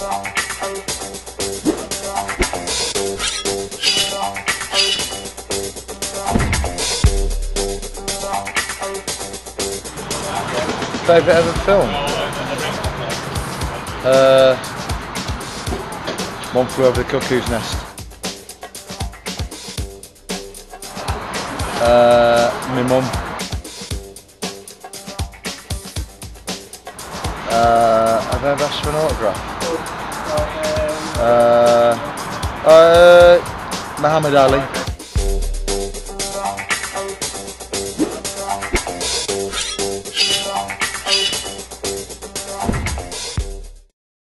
Favourite ever film? One Flew Over the Cuckoo's Nest. My mum. Have I ever asked for an autograph? Muhammad Ali.